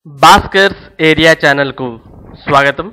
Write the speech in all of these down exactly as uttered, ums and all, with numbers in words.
Bhaskar's area ఛానల్కు స్వాగతం.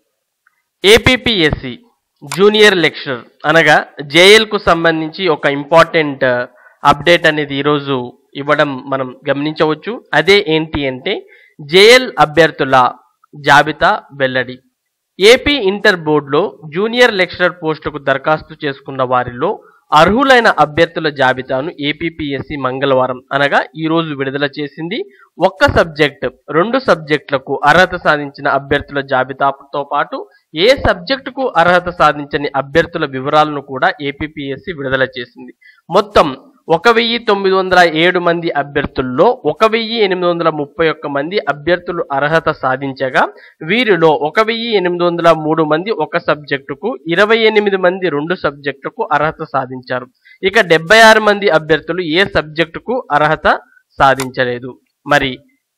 APPSC junior lecturer అనగా జేఎల్కు సంబంధించి ఒక ఇంపార్టెంట్ అప్డేట్ అనేది ఈరోజు ఇవ్వడం మనం గమనించవచ్చు. అదే ఏంటి అంటే జేఎల్ అభ్యర్థుల జాబితా వెల్లడి. ఏపీ ఇంటర్ బోర్డులో జూనియర్ లెక్చరర్ పోస్టుకు దరఖాస్తు చేసుకున్న వారిలో అర్హులైన అభ్యర్థుల జాబితాను ఏపీపీఎస్సి మంగళవారం అనగా ఈరోజు విడుదల చేసింది. ఒక్క సబ్జెక్ట్ రెండు సబ్జెక్టులకు అర్హత సాధించిన అభ్యర్థుల జాబితాతో పాటు ఏ సబ్జెక్టుకు అర్హత సాధించని అభ్యర్థుల వివరాలను కూడా ఏపీపీఎస్సి విడుదల చేసింది. మొత్తం ఒక వెయ్యి తొమ్మిది వందల ఏడు మంది అభ్యర్థుల్లో ఒక వెయ్యి ఎనిమిది వందల ముప్పై ఒక్క మంది అభ్యర్థులు అర్హత సాధించగా వీరిలో ఒక వెయ్యి ఎనిమిది వందల మూడు మంది ఒక సబ్జెక్టుకు, ఇరవై ఎనిమిది మంది రెండు సబ్జెక్టుకు అర్హత సాధించారు. ఇక డెబ్బై ఆరు మంది అభ్యర్థులు ఏ సబ్జెక్టుకు అర్హత సాధించలేదు. మరి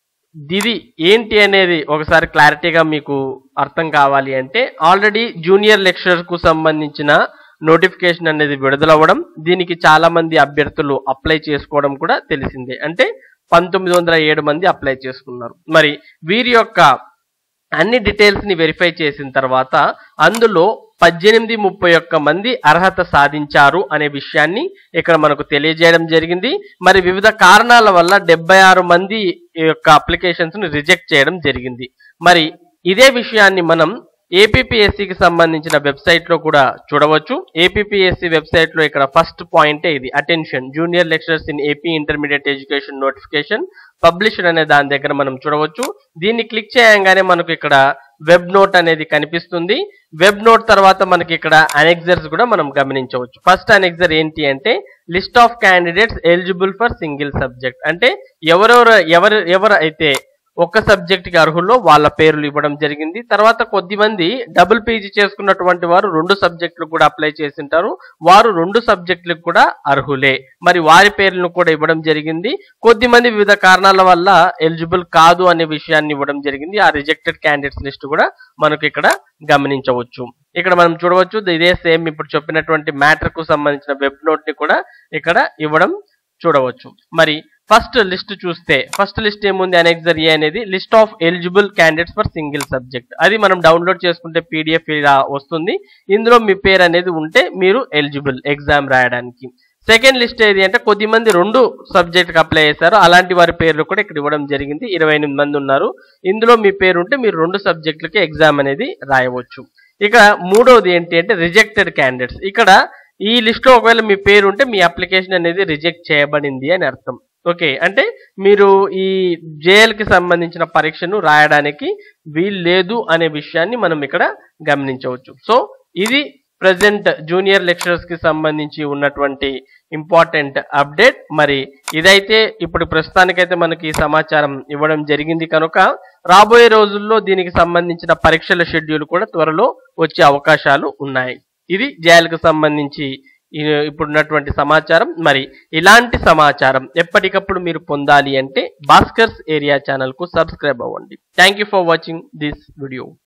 ఇది ఏంటి అనేది ఒకసారి క్లారిటీగా మీకు అర్థం కావాలి అంటే ఆల్రెడీ జూనియర్ లెక్చరర్కు సంబంధించిన నోటిఫికేషన్ అనేది విడుదలవ్వడం, దీనికి చాలా మంది అభ్యర్థులు అప్లై చేసుకోవడం కూడా తెలిసిందే. అంటే పంతొమ్మిది వందల ఏడు మంది అప్లై చేసుకున్నారు. మరి వీరి యొక్క అన్ని డీటెయిల్స్ ని వెరిఫై చేసిన తర్వాత అందులో పద్దెనిమిది ముప్పై ఒక్క మంది అర్హత సాధించారు అనే విషయాన్ని ఇక్కడ మనకు తెలియజేయడం జరిగింది. మరి వివిధ కారణాల వల్ల డెబ్బై ఆరు మంది యొక్క అప్లికేషన్స్ ని రిజెక్ట్ చేయడం జరిగింది. మరి ఇదే విషయాన్ని మనం ఏపీపీఎస్సికి సంబంధించిన వెబ్సైట్ లో కూడా చూడవచ్చు. ఏపీపీఎస్సి వెబ్సైట్ లో ఇక్కడ ఫస్ట్ పాయింటే ఇది, attention junior lecturers in AP intermediate education notification published అనే దాని దగ్గర మనం చూడవచ్చు. దీన్ని క్లిక్ చేయగానే మనకు ఇక్కడ వెబ్ నోట్ అనేది కనిపిస్తుంది. వెబ్ నోట్ తర్వాత మనకి ఇక్కడ అనెక్సర్స్ కూడా మనం గమనించవచ్చు. ఫస్ట్ అనెక్సర్ ఏంటి అంటే list of candidates eligible for single subject. అంటే ఎవరెవరు ఎవరు ఎవరు అయితే ఒక్క సబ్జెక్ట్ కి అర్హుల్లో వాళ్ళ పేర్లు ఇవ్వడం జరిగింది. తర్వాత కొద్దిమంది డబుల్ పీజీ చేసుకున్నటువంటి వారు రెండు సబ్జెక్టులు కూడా అప్లై చేసి ఉంటారు, వారు రెండు సబ్జెక్టులకు కూడా అర్హులే. మరి వారి పేర్లను కూడా ఇవ్వడం జరిగింది. కొద్దిమంది వివిధ కారణాల వల్ల ఎలిజిబుల్ కాదు అనే విషయాన్ని ఇవ్వడం జరిగింది. ఆ రిజెక్టెడ్ క్యాండిడేట్స్ లిస్ట్ కూడా మనకు ఇక్కడ గమనించవచ్చు. ఇక్కడ మనం చూడవచ్చు ఇదే సేమ్ ఇప్పుడు చెప్పినటువంటి మ్యాటర్ కు సంబంధించిన వెబ్ నోట్ ని కూడా ఇక్కడ ఇవ్వడం చూడవచ్చు. మరి ఫస్ట్ లిస్ట్ చూస్తే ఫస్ట్ లిస్ట్ ఏముంది, అనెక్సర్ ఏ అనేది list of eligible candidates for single subject. అది మనం డౌన్లోడ్ చేసుకుంటే పీడిఎఫ్ ఇలా వస్తుంది. ఇందులో మీ పేరు అనేది ఉంటే మీరు ఎలిజిబుల్ ఎగ్జామ్ రాయడానికి. సెకండ్ లిస్ట్ ఏది అంటే కొద్దిమంది రెండు సబ్జెక్ట్కి అప్లై చేశారు, అలాంటి వారి పేర్లు కూడా ఇక్కడ ఇవ్వడం జరిగింది. ఇరవై ఎనిమిది మంది ఉన్నారు. ఇందులో మీ పేరు ఉంటే మీరు రెండు సబ్జెక్టులకి ఎగ్జామ్ అనేది రాయవచ్చు. ఇక మూడవది ఏంటి అంటే రిజెక్టెడ్ క్యాండిడేట్స్. ఇక్కడ ఈ లిస్ట్ లో ఒకవేళ మీ పేరు ఉంటే మీ అప్లికేషన్ అనేది రిజెక్ట్ చేయబడింది అని అర్థం. ఓకే, అంటే మీరు ఈ జేఎల్ కి సంబంధించిన పరీక్షను రాయడానికి వీలు లేదు అనే విషయాన్ని మనం ఇక్కడ గమనించవచ్చు. సో ఇది ప్రజెంట్ జూనియర్ లెక్చరర్స్ కి సంబంధించి ఉన్నటువంటి ఇంపార్టెంట్ అప్డేట్. మరి ఇదైతే ఇప్పుడు ప్రస్తుతానికైతే మనకి సమాచారం ఇవ్వడం జరిగింది కనుక రాబోయే రోజుల్లో దీనికి సంబంధించిన పరీక్షల షెడ్యూల్ కూడా త్వరలో వచ్చే అవకాశాలు ఉన్నాయి. ఇది జేఎల్ కి సంబంధించి ఇప్పుడున్నటువంటి సమాచారం. మరి ఇలాంటి సమాచారం ఎప్పటికప్పుడు మీరు పొందాలి అంటే భాస్కర్స్ ఏరియా ఛానల్ కు సబ్స్క్రైబ్ అవ్వండి. Thank you for watching this video.